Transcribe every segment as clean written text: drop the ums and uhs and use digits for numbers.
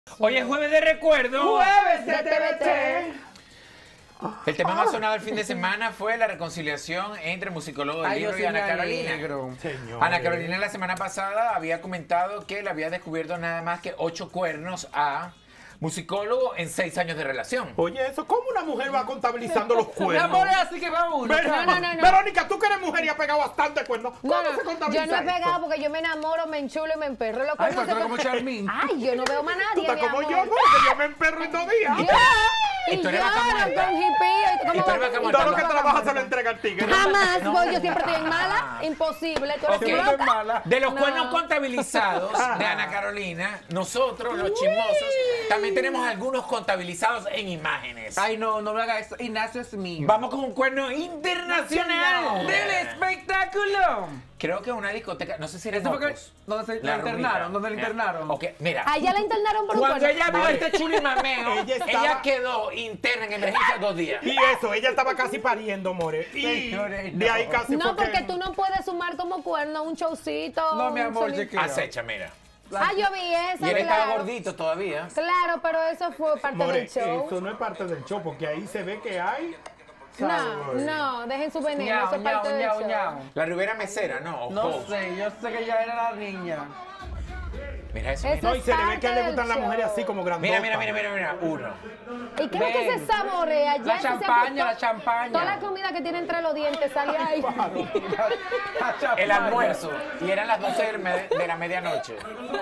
Hoy es jueves de recuerdo. Jueves de TVT. El tema más sonado el fin de semana fue la reconciliación entre musicólogo del libro y Ana Carolina. Ana Carolina la semana pasada había comentado que le había descubierto nada más que 8 cuernos a musicólogo en 6 años de relación. Oye, eso, ¿cómo una mujer va contabilizando los cuernos? Mi amor, es así que va uno. No. Verónica, tú que eres mujer y has pegado bastante cuernos. ¿Cómo se contabiliza yo no he pegado eso? porque yo me enamoro, me enchulo y me emperro. Los Ay, cuernos pero se como Charmín. Ay, yo no veo más nadie, Tú estás mi como amor. yo, porque yo me emperro en 2 días. Y tú eres lloro vaca muerta. con hippie. Y tú eres vaca muerta. Todo lo que trabajas se lo entrega al tigre. Jamás voy, yo siempre estoy en mala. Imposible. Tú eres Ok. loca. De los No. cuernos contabilizados de Ana Carolina, nosotros, los chismosos, también tenemos algunos contabilizados en imágenes. Ay, no me haga eso. Ignacio es mío. Vamos con un cuerno internacional ¡Del espectáculo! Creo que una discoteca, no sé si era ¿Eso fue que- Mocos. donde se La la internaron? rubita. ¿Dónde la internaron? Ok, mira. Allá la internaron por un Cuando cuerno. ella vio este chulimameo, Ella ella, estaba- quedó interna en emergencia 2 días. Y eso, ella estaba casi pariendo, more. Y Señores, de ahí no. casi No, fue porque que... tú no puedes sumar como cuerno un showcito. No, mi un amor, sonido. chequea. Acecha, mira. Ah, yo vi esa, Y él estaba claro. gordito todavía. Claro, pero eso fue parte More, del show. eso no es parte del show, porque ahí se ve que hay... No, dejen su veneno, Ñao, eso es parte ñao, del ñao, show. ñao. La rubera mesera, ¿no? No Host. sé, yo sé que ya era la niña. Mira eso. Eso Mira. No, y se le ve que a él le parte gustan del las mujeres show. así como grandotas. Mira. Uno. ¿Y qué es lo que Ven. se saborea? Ya La eso se champaña, apostó. la champaña. Toda la comida que tiene entre los dientes sale ahí. El almuerzo. Y eran las 12 de la medianoche.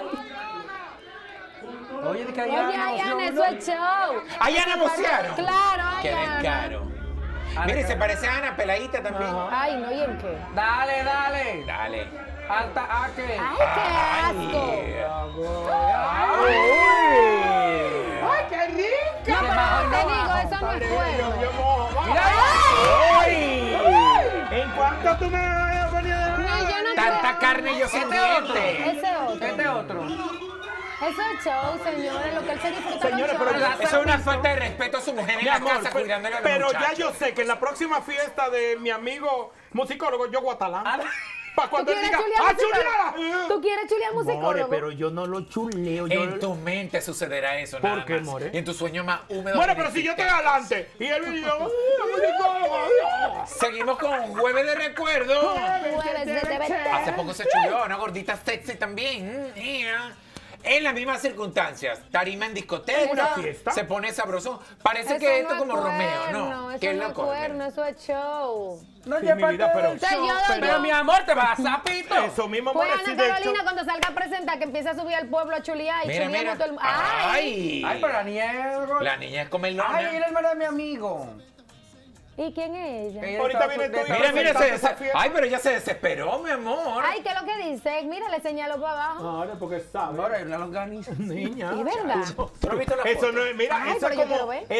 Oye, de que Oye, allá Ayana, eso es show. Allá negociaron. Claro, Qué Ayana. descaro. Mire, se parece a Ana, peladita también. Ay, no, ¿y en qué? Dale. Dale. Alta A que. Ay, qué asco. ¡Ay, qué rica! No, pero te digo, eso no es cuerno. Yo mojo. Mira, ¿En cuánto tú me venías de No, yo no Tanta creo. carne y yo sin dientes. Ese otro. este otro. Eso es show, señores, lo que él se disfruta. Señores, los pero shows. ya- Eso es una falta de respeto a su mujer en Mi la amor, casa cuidándole a los pero ya muchachos. yo sé que en la próxima fiesta de mi amigo musicólogo, yo guatalán. Para ¿Tú cuando él quieres diga, chulear ¡ah, musicólogo? ¿Tú quieres chulear More, musicólogo? pero yo no lo chuleo. Yo En tu mente sucederá eso, ¿Por nada qué, más. more? Y en tu sueño más húmedo. Bueno, pero si yo estoy adelante y él me dijo, Seguimos con Jueves de Recuerdo. Jueves de TVT. Hace poco se chuleó una gordita sexy también. En las mismas circunstancias, tarima en discoteca, ¿En una fiesta? se pone sabroso. Parece Eso que esto no como es Romeo, cuerno, ¿no? Eso Que no es loco. cuerno, eso es show. No, Sí, ya mi parte vida, pero- del show. Yo- Pero mi amor, te vas a sapito. Eso mismo, Pues more, sí, Ana de Carolina hecho. cuando salga a presentar que empiece a subir al pueblo a chulear y Mira, chuleamos mira. todo el mundo. Ay. Ay, pero la niña es. La niña es comelona. Ay, era el hermano de mi amigo. ¿Y quién es ella? Ella Ahorita estaba viene tú y Mira, presentando se esa fiesta. Ay, pero ella se desesperó, mi amor. Ay, ¿qué es lo que dice? Mira, le señaló para abajo. Ahora, porque sabe. Ahora hay una longaniza. Niña. ¿Y verdad? ¿No has visto la Eso foto? no es, mira, Ay, eso pero es yo quiero como ver.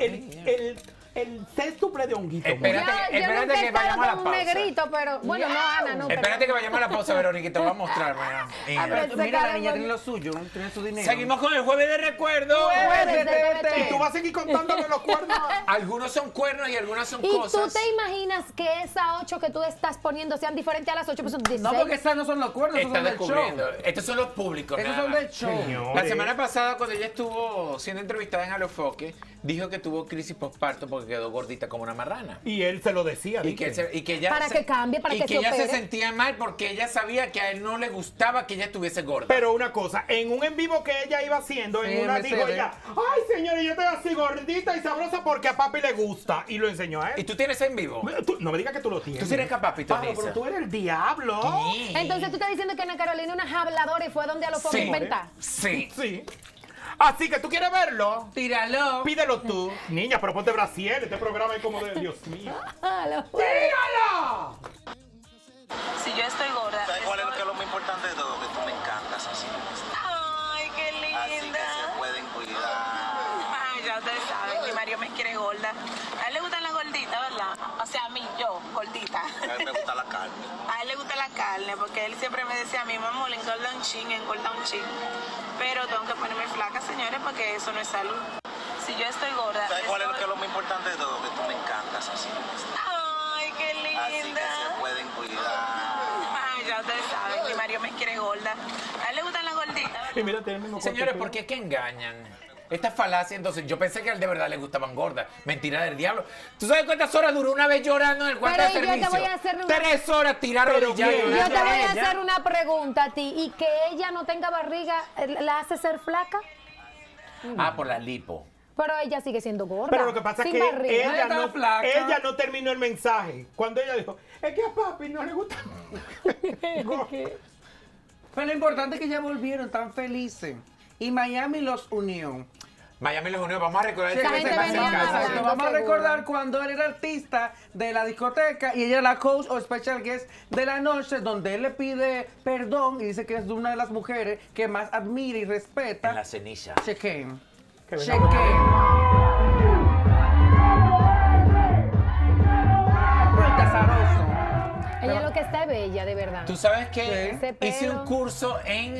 el sextuple de honguito. Espera. more. Espérate, Yo espérate nunca he que estado vayamos a la con un pausa. negrito, pero... Bueno, no, Ana, no. pero- Espérate que vayamos a la pausa, Verónica, y te voy a mostrar, mira. Ah, pero- Mira, la cara, niña bueno. tiene lo suyo, tiene su dinero. Seguimos con el Jueves de Recuerdo. Jueves de Y TVT. tú vas a seguir contándome los cuernos. Algunos son cuernos y algunas son ¿Y tú cosas. te imaginas que esas 8 que tú estás poniendo sean diferentes a las 8? Pues son 16. No, porque esas no son los cuernos, esos Está son del descubriendo. show. Estos son los públicos. Esos nada son más. del show. La semana pasada, cuando ella estuvo siendo entrevistada en Alofoque, dijo que tuvo crisis postparto porque quedó gordita como una marrana. Y él se lo decía. Y que, dice. y que ella Para que cambie, para y que que se ella se opere. sentía mal porque ella sabía que a él no le gustaba que ella estuviese gorda. Pero una cosa, en un en vivo que ella iba haciendo, en Sí, una Mercedes. dijo ella, ay señores, yo estoy así gordita y sabrosa porque a papi le gusta. Y lo enseñó a ¿Y él. tú tienes en vivo? No me digas que tú lo tienes. Tú sí eres capaz, Claro, Pitonisa. pero tú eres el diablo. Sí. Entonces tú estás diciendo que Ana Carolina es una habladora y fue donde a los Sí. focos inventar. Sí. Sí. Así que tú quieres verlo. Tíralo. Pídelo tú. Niña, pero ponte brasier. Este programa es como de Dios mío. Ah, lo- ¡Tíralo! Si yo estoy gorda. ¿Sabes cuál es lo más importante de todo? Que tú me encantas así. Ay, qué Así que linda. se pueden cuidar. Ay, ya ustedes saben, mi Mario me quiere gorda. A él le gustan las gorditas, ¿verdad? O sea, a mí, yo, gordita. A mí me gusta la carne. A él le gusta la carne, porque él siempre me decía a mi mamá, le engorda un chin, engorda un chin. Pero tengo que ponerme flaca, señores, porque eso no es salud. Si yo estoy gorda. ¿Sabes cuál es estoy- lo más importante de todo? Que tú me encantas así. Ay, qué Así que linda. se pueden cuidar. Ay, ya ustedes saben, mi Mario me quiere gorda. A él le gustan las gorditas. Y mira, tiene el mismo corte Señores, que ¿por yo. qué que engañan? Esta falacia, entonces, yo pensé que a él de verdad le gustaban gordas. Mentira del diablo. ¿Tú sabes cuántas horas duró una vez llorando en el cuarto de Pero yo te servicio? voy a hacer una- 3 horas tirando Pero ya bien, llorando. Yo te voy a ella. hacer una pregunta a ti. ¿Y que ella no tenga barriga la hace ser flaca? Ah, por la lipo. Pero ella sigue siendo gorda. Pero lo que pasa es sin que barriga. ella Está no, flaca. ella no terminó el mensaje. Cuando ella dijo, es que a papi no le gusta. Pero lo importante es que ya volvieron tan felices. Y Miami los unió. Miami los unió. Vamos a recordar Sí, ese gente tema en venía casa. hablando. Exacto, vamos a seguro. recordar cuando él era artista de la discoteca y ella era la coach o special guest de la noche, donde él le pide perdón y dice que es una de las mujeres que más admira y respeta. En la ceniza. Chequen. Que venga. Chequen. Muy azaroso. Ella lo que está es bella, de verdad. Tú sabes que Ese hice pelo. un curso en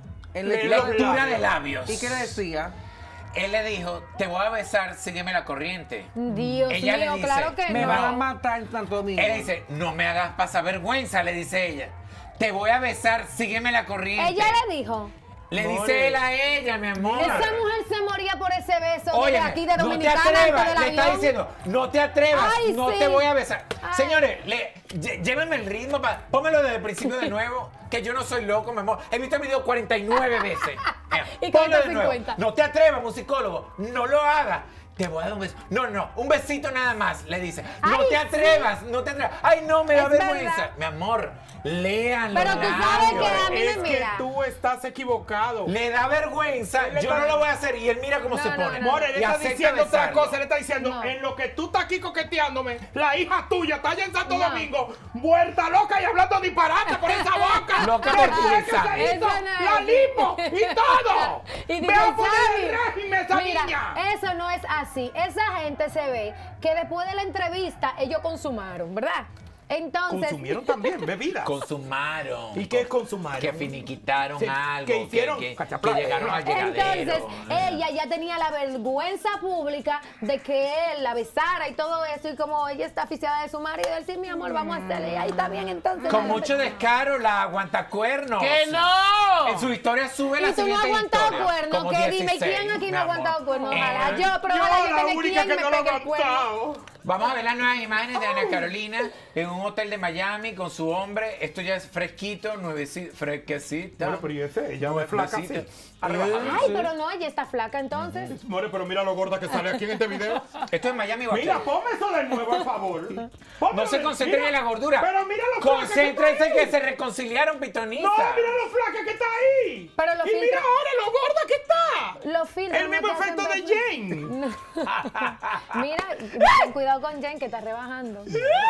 En lectura de labios. ¿Y qué le decía? Él le dijo, te voy a besar, sígueme la corriente. Dios Ella le mío, dice, claro que Me no. van a matar en Santo Domingo. Él dice, no me hagas pasar vergüenza, le dice ella. Te voy a besar, sígueme la corriente. Ella le dijo. Le More. dice él a ella, mi amor. Esa mujer se moría por ese beso de Óyeme, aquí de no te Dominicana atrevas, antes del le está avión. diciendo, no te atrevas, Ay, no sí. te voy a besar. Ay. Señores, llévenme el ritmo, pónmelo desde el principio de nuevo, que yo no soy loco, mi amor. He visto el video 49 veces. Y Ponlo de 50. nuevo. No te atrevas, musicólogo, no lo hagas. Te voy a dar un beso. No, un besito nada más, le dice. No Ay, te atrevas, no te atrevas. Ay, no, me da Es vergüenza. verdad. Mi amor, léanlo. Pero tú sabes que a mí Es me que mira. tú estás equivocado. Le da vergüenza, Él le yo está- no lo voy a hacer. Y él mira cómo No, se no, pone. no. More, él Y está acepta diciendo otra besarlo. cosa, él está diciendo, No. en lo que tú estás aquí coqueteándome, la hija tuya está allá en Santo No. Domingo, muerta loca y hablando disparate por esa boca. Loca Que por fue que Luisa. se hizo Eso no es. la lipo y todo. Y Ve a dice, poner "Sammy, el régimen esa mira, niña. eso no es así. Esa gente se ve que después de la entrevista ellos consumaron, ¿verdad? Entonces, Consumieron también bebidas. Consumaron. ¿Y qué consumaron? Que finiquitaron Sí, algo. que hicieron que cachapla. llegaron al llegadero. entonces ella ya tenía la vergüenza pública de que él la besara y todo eso. Y como ella está aficiada de su marido, él sí, mi amor, vamos a hacerle. Y ahí está bien, entonces. Con mucho descaro, la aguantacuernos. ¡Que no! En su historia sube la Y tú no has siguiente aguantado historia. cuernos, Como que dime 16, quién aquí mi no ha amor. aguantado cuernos. Ojalá Eh, yo, pero ojalá yo la tener única quien que me no lo pegue el cuerno. aguantado. Vamos a ver las nuevas imágenes de Ana Carolina en un hotel de Miami con su hombre. Esto ya es fresquito, nuevecito, fresquecito. Bueno, pero y ese, ella no es flaca así. Ay, pero no, ella está flaca entonces. More, pero mira lo gorda que sale aquí en este video. Esto es Miami Hotel. Mira, ponme eso de nuevo, por favor. No Pónmelo se de- concentren mira, en la gordura. Pero mira lo flaca Concéntrense que que está ahí. se reconciliaron, pitonisa. No, mira lo flaca que está ahí. Pero lo y mira filtra- ahora lo gorda que está. Los filtros. El no mismo te hacen efecto de ver- Jane. Mira, ten cuidado con Jen que está rebajando.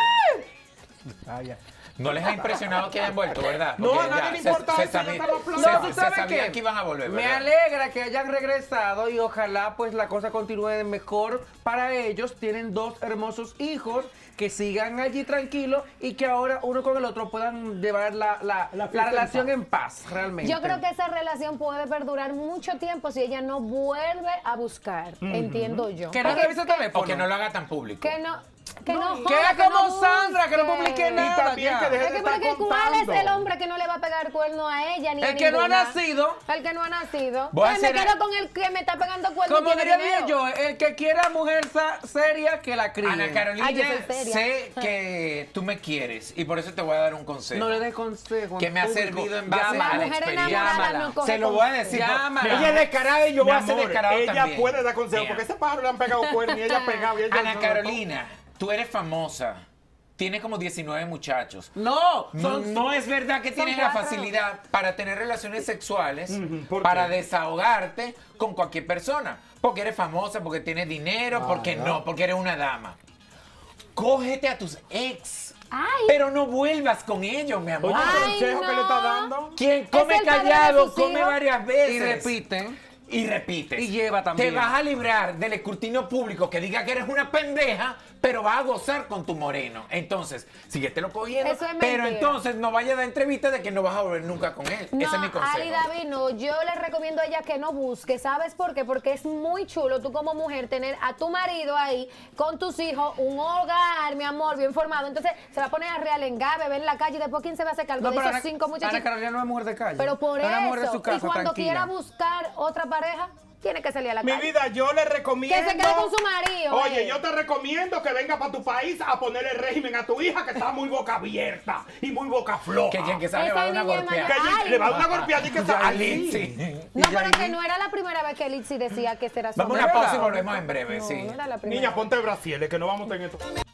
No les ha impresionado que hayan vuelto, ¿verdad? No, Porque a nadie ya le importa eso, sabía, ya estamos se- flacos. se ¿sabes sabía qué? que iban a volver, Me ¿verdad? alegra que hayan regresado y ojalá pues la cosa continúe mejor para ellos. Tienen dos hermosos hijos que sigan allí tranquilos y que ahora uno con el otro puedan llevar la fiesta relación en paz, realmente. Yo creo que esa relación puede perdurar mucho tiempo si ella no vuelve a buscar, entiendo yo. Que no Porque- revise el teléfono. O que no lo haga tan público. Que no, que no, Que joda, haga que no como Sandra, que no busque. publique nada. Y también ya. que deje Es de que estar porque ¿cuál es contando. el hombre que no le va a pegar cuerno a ella ni a El que no ha ninguna? nacido. El que no ha nacido. Voy a Pues me hacer- quedo con el que me está pegando cuerno. Como y tiene diría dinero. yo, el que quiera mujer seria, que la críe. Ana Carolina, Ay, yo soy seria. sé que tú me quieres y por eso te voy a dar un consejo. No le des consejo. que en me ha público. servido en base Llámala. a la mujer enamorada experiencia. no coge Se lo voy a decir. Llámala. Ella es descarada y yo Mi voy a ser amor, descarado ella también. puede dar consejos, Mira. porque ese pájaro le han pegado cuernos y ella ha pegado. Y ella Ana no- Carolina, tú eres famosa. Tienes como 19 muchachos. No, No es verdad que tienes la 4. facilidad para tener relaciones sexuales, ¿por para qué? desahogarte con cualquier persona. Porque eres famosa, porque tienes dinero, porque no, porque eres una dama. Cógete a tus ex. Ay. Pero no vuelvas con ellos, mi amor. Oye, Ay, consejo que le está no. dando. Quien Es come el padre de callado sus come hijos. varias veces. y repiten. y repites. Y lleva también. Te vas a librar del escrutinio público que diga que eres una pendeja, pero vas a gozar con tu moreno. Entonces, síguetelo cogiendo, Eso es pero mentira. entonces no vayas a dar entrevista de que no vas a volver nunca con él. No, Ese es mi consejo. Ali David, no, yo le recomiendo a ella que no busque. ¿Sabes por qué? Porque es muy chulo tú como mujer tener a tu marido ahí con tus hijos, un hogar, mi amor, bien formado. Entonces se va a poner a realengar, beber en la calle y después ¿quién se va a hacer cargo de esos 5 muchachos? Ana Carolina no es mujer de calle. Pero por es una mujer de eso, su casa, y cuando tranquila. quiera buscar otra pareja, tiene que salir a la Mi calle. vida, yo le recomiendo... Que se quede con su marido. Oye, yo te recomiendo que venga para tu país a ponerle régimen a tu hija que está muy boca abierta y muy boca floja. Que quien que sabe Esa va a dar una niña es golpeada. mayor. Que Ay, le va a dar no. una golpeada y que se A Litzy. No, pero que no era la primera vez que Litzy decía que será su Vamos a amor. una pausa y volvemos en breve, No, sí. no era la primera Niña, vez. ponte brasieles, que no vamos a tener esto.